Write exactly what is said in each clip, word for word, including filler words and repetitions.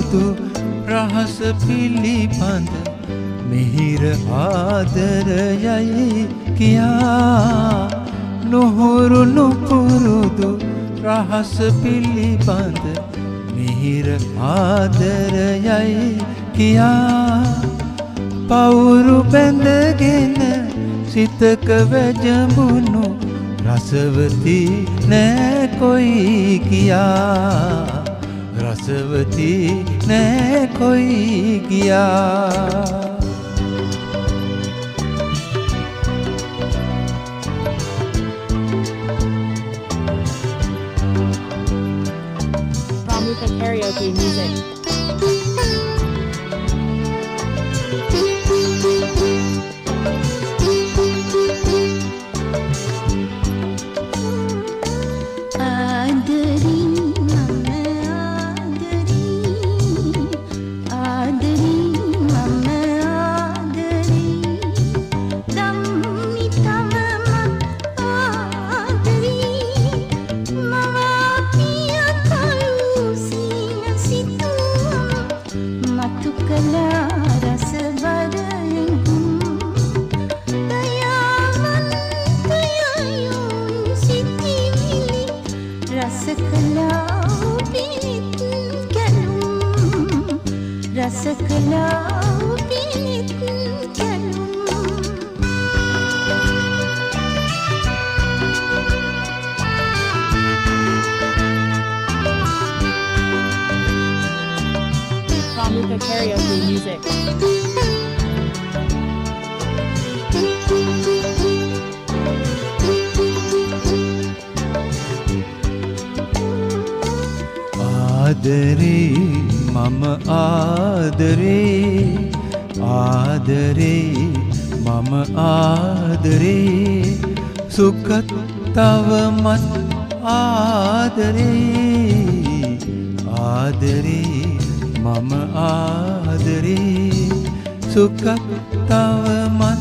පුරුදු රහස පිළිබඳ මිහිර ආදරයයි කියා නොහුරු නුපුරුදු රහස පිළිබඳ මිහිර ආදරයයි කියා පවුරු බැඳගෙන සිතක වැජඹුණු රසවති නෑ කොයි කියා රසවති නෑ කොයි කියා Ramuka karaoke music. Ramuka karaoke music. ආදරේ මම ආදරේ ආදරේ මම ආදරේ සුඛත් තවමත් ආදරේ ආදරේ මම ආදරේ සුඛත් තවමත්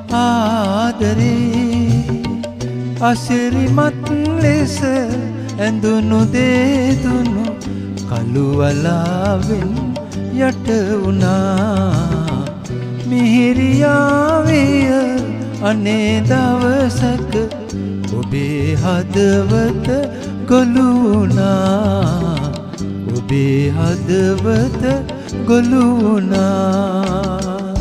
ආදරේ අසිරිමත් ලෙස ඇඳුණු දේදුණු කළුවලාවෙන් යට වුණා මිහිරියාවිය අනේ දවසක ඔබේ හදවත ගොළු වුණා ඔබේ හදවත ගොළු වුණා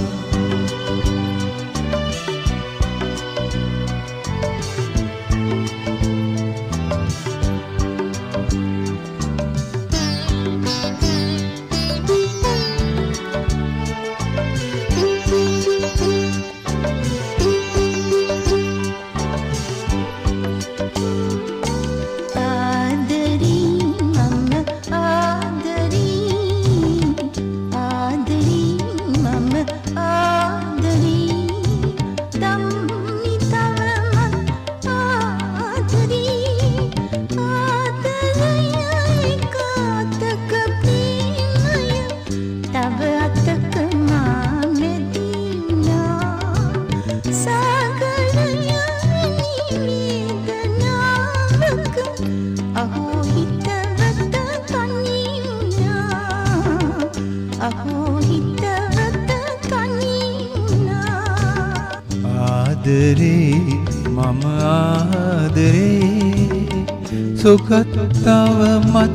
ආදරේ මම ආදරේ සුඛත් තවමත්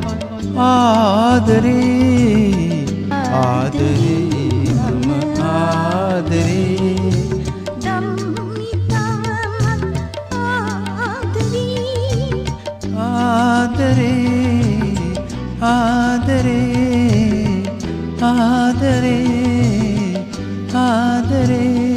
ආදරේ ආදරේ මම ආදරේ ආදරේ ආදරේ ආදරේ ආදරේ